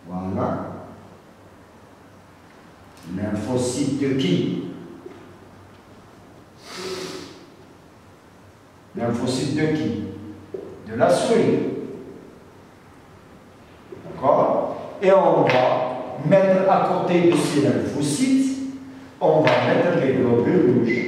Voilà. Lymphocyte de qui? Lymphocyte de qui? De la souris. D'accord? Et on va mettre à côté de ces lymphocytes, on va mettre les globules rouges.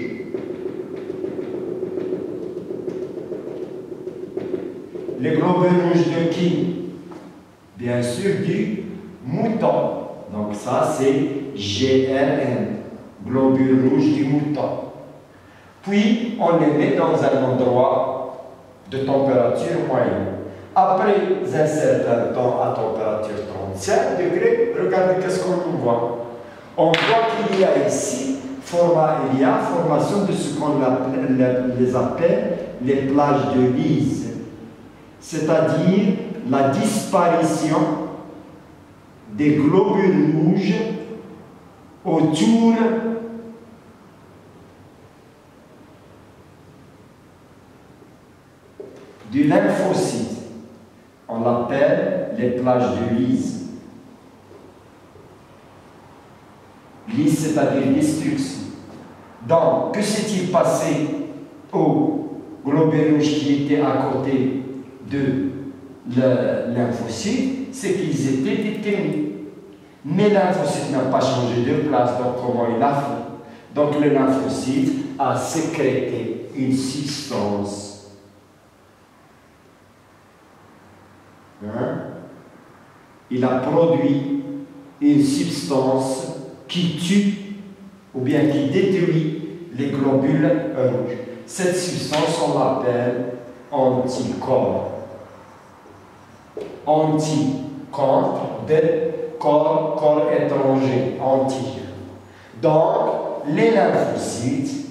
Les globules rouges de qui? Bien sûr du mouton. Donc ça c'est GRN, globules rouges du mouton. Puis on les met dans un endroit de température moyenne. Après un certain temps à température 37 degrés, regardez qu'est-ce qu'on voit. On voit qu'il y a ici formation de ce qu'on les appelle les plages de Lise. C'est-à-dire la disparition des globules rouges autour du lymphocyte. On l'appelle les plages de Lise. Lise, c'est-à-dire destruction. Donc, que s'est-il passé aux globules rouges qui étaient à côté de lymphocyte? C'est qu'ils étaient détenus. Mais lymphocyte n'a pas changé de place, donc comment il a fait? Donc le lymphocyte a sécrété une substance. Il a produit une substance qui tue ou bien qui détruit les globules rouges. Cette substance, on l'appelle anticorps. Anti-contre de corps étranger, antigène. Donc, les lymphocytes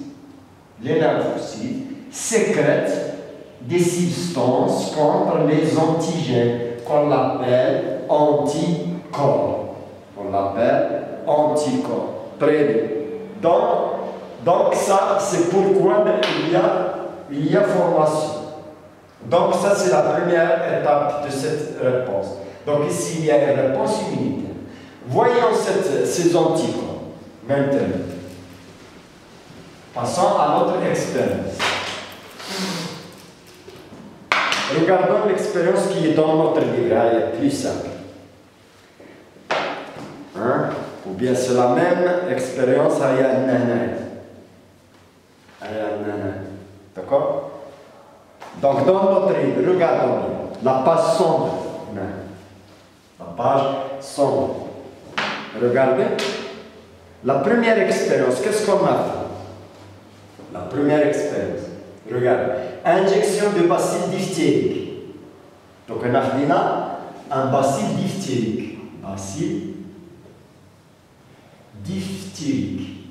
sécrètent des substances contre les antigènes qu'on appelle anticorps. On l'appelle anticorps. Très bien. Donc ça, c'est pourquoi il y a formation. Donc ça, c'est la première étape de cette réponse. Donc ici, il y a une réponse immunitaire. Voyons ces anticorps. Maintenant, passons à notre expérience. Regardons l'expérience qui est dans notre livre. Elle est plus simple. Ou bien c'est la même expérience à Yann. D'accord? Donc dans notre livre, regardons la page sombre. La page sombre. Regardez. La première expérience, qu'est-ce qu'on a fait? La première expérience. Regardez. Injection de bacille diphtérique. Donc on a fait là un bacille diphtérique. Bacille diphtérique.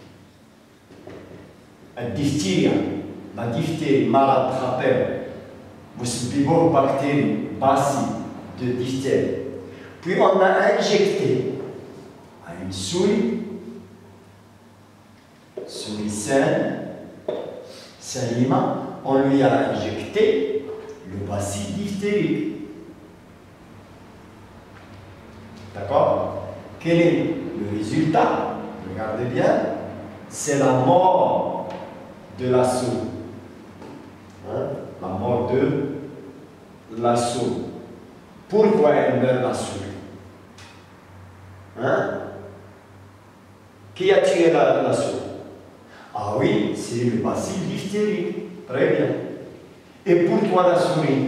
Diphtérie. La diphtérie, malade, rappel. Vous bactérie, bacille de diphtérie. Puis on a injecté à une souris saine, salima, on lui a injecté le bacille diphtérique. D'accord? Quel est le résultat? Regardez bien, c'est la mort de la souris. La mort de la souris. Pourquoi elle meurt la souris? Qui a tué la souris? Ah oui, c'est le bacille diphtérique. Très bien. Et pourquoi la souris?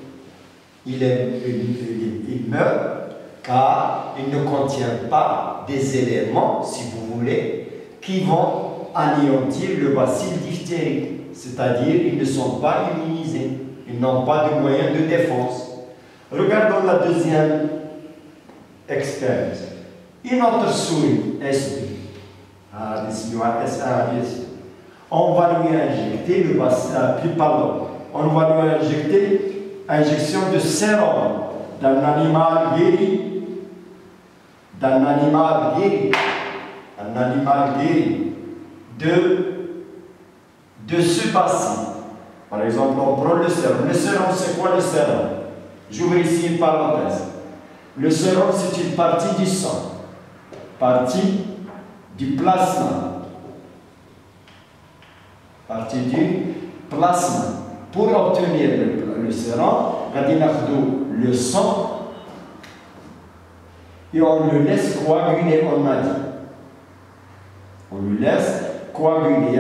Il meurt car il ne contient pas des éléments, si vous voulez, qui vont anéantir le bacille diphtérique. C'est-à-dire qu'ils ne sont pas immunisés. Ils n'ont pas de moyens de défense. Regardons la deuxième expérience. Une autre souris, S2. On va lui injecter le bacille, on va lui injecter injection de sérum d'un animal guéri. Un animal guéri de ce bacille. Par exemple, on prend le sérum. Le sérum, c'est quoi le sérum? J'ouvre ici une parenthèse. Le sérum, c'est une partie du sang, partie du plasma. Partie du plasma. Pour obtenir le sérum, le sang et on le laisse coaguler, on a dit. On le laisse coaguler,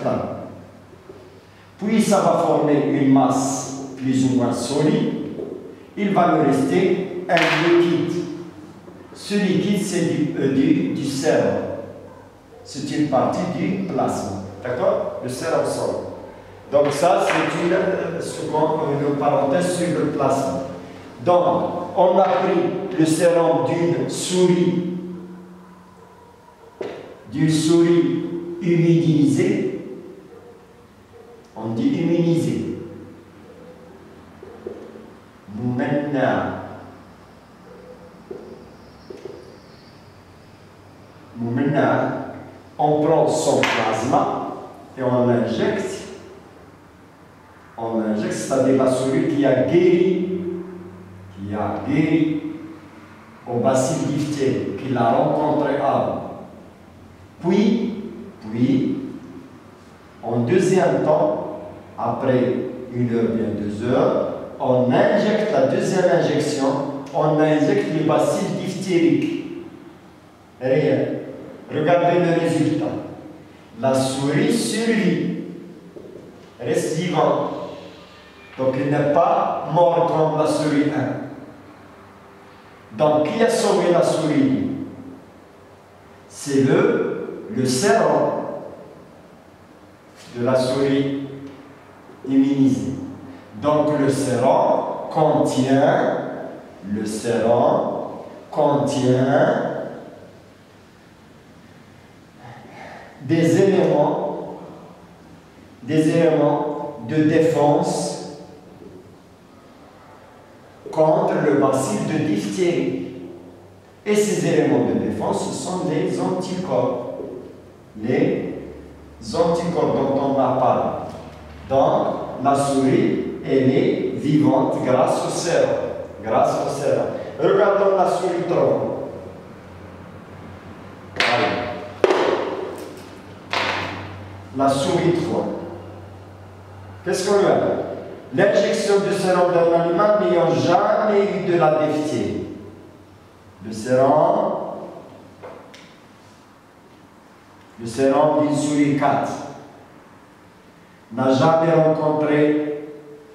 puis ça va former une masse plus ou moins solide. Il va nous rester un liquide. Ce liquide, c'est du sérum. C'est une partie du plasma. D'accord? Le sérum solide. Donc ça, c'est une parenthèse sur le plasma. Donc, on a pris le sérum d'une souris immunisée. On dit immunisée. Maintenant, on prend son plasma et on l'injecte. On injecte, c'est-à-dire la souris qui a guéri au bacille diphtérie, qui l'a rencontré avant. Puis, en deuxième temps, après 1 heure, bien 2 heures, on injecte la deuxième injection, on injecte le bacille diphtérique. Réel. Regardez le résultat. La souris survit, reste vivante. Donc il n'est pas mort comme la souris 1. Donc qui a sauvé la souris? C'est le sérum de la souris immunisée. Donc le sérum contient des éléments de défense contre le bacille de diphtérie. Et ces éléments de défense, ce sont les anticorps. Les anticorps dont on a parlé. Donc, la souris, elle est vivante grâce au sérum. Regardons la souris 3. La souris 3. Qu'est-ce qu'on lui a? L'injection de sérum d'un animal n'ayant jamais eu de la diphtérie. Le sérum d'une souris 4 n'a jamais rencontré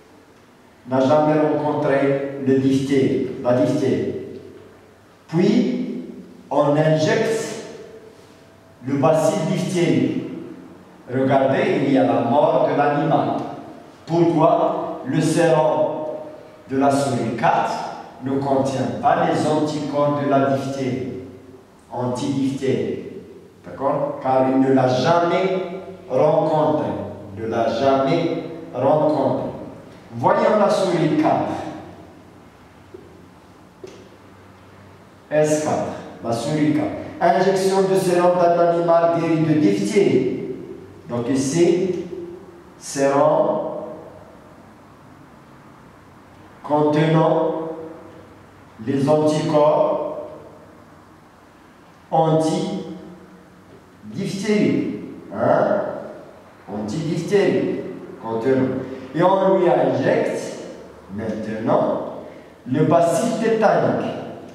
la diphtérie. Puis, on injecte le bacille diphtérique. Regardez, il y a la mort de l'animal. Pourquoi? Le sérum de la souris 4 ne contient pas les anticorps de la diphtérie, antidiphtérie. D'accord? Car il ne l'a jamais rencontré. Voyons la souris 4. S4, la souris 4. Injection de sérum d'un animal guéri de diphtérie. Donc ici, sérum contenant les anticorps anti-diphtérie. Anti-diphtérie contenant. Et on lui injecte maintenant le bacille tétanique.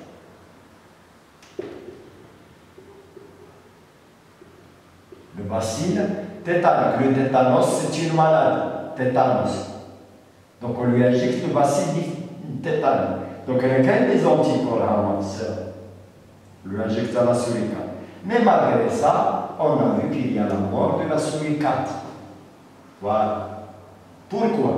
Le bacille tétanique. Le tétanos, c'est une maladie. Tétanos. Donc on lui injecte le bacille tétanique. Donc il y a quand même des anticorps à on lui injecte à la souris 4. Mais malgré ça, on a vu qu'il y a la mort de la souris 4. Voilà. Pourquoi?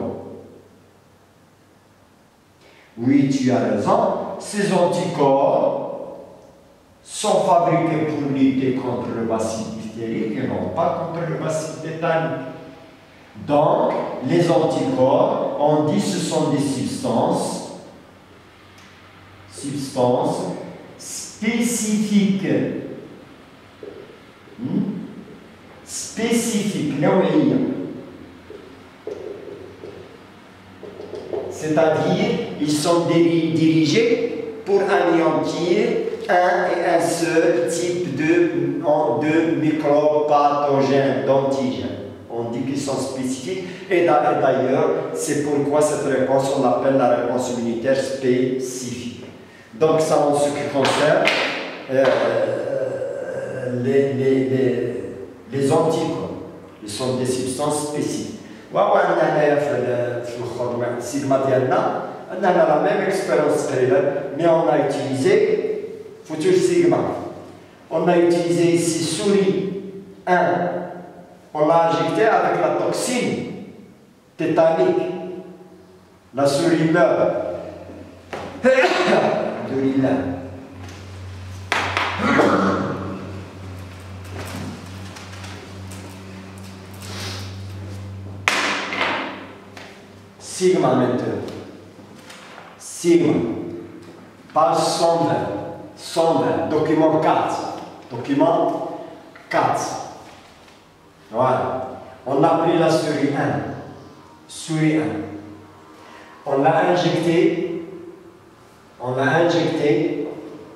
Oui, tu as raison. Ces anticorps sont fabriqués pour lutter contre le bacille diphtérique et non pas contre le bacille tétanique. Donc, les anticorps, on dit que ce sont des substances spécifiques. Spécifiques, c'est-à-dire, ils sont dirigés pour anéantir un et un seul type de microbes pathogènes, d'antigènes. On dit qu'ils sont spécifiques et d'ailleurs, c'est pourquoi cette réponse, on l'appelle la réponse immunitaire spécifique. Donc ça, en ce qui concerne les anticorps, ils sont des substances spécifiques. On a la même expérience, mais on a utilisé futur sigma. On a utilisé ici souris 1. On l'a injecté avec la toxine tétanique. La souris meurt. Sigma maintenant. Sigma. Page 120. 120. Document 4. Document 4. Voilà. On a pris la souris 1. Souris 1. On l'a injecté. On l'a injecté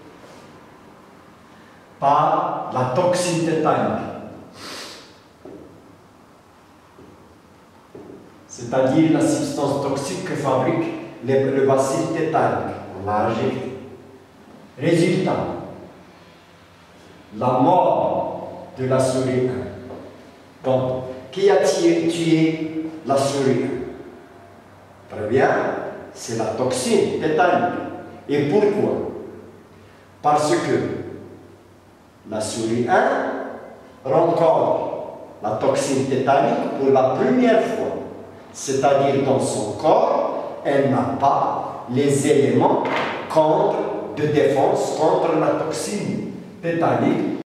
par la toxine tétanique. C'est-à-dire la substance toxique que fabrique le bacille tétanique. On l'a injecté. Résultat, la mort de la souris 1. Donc, qui a tué la souris 1? Très bien, c'est la toxine tétanique. Et pourquoi? Parce que la souris 1 rencontre la toxine tétanique pour la première fois. C'est-à-dire dans son corps, elle n'a pas les éléments de défense contre la toxine tétanique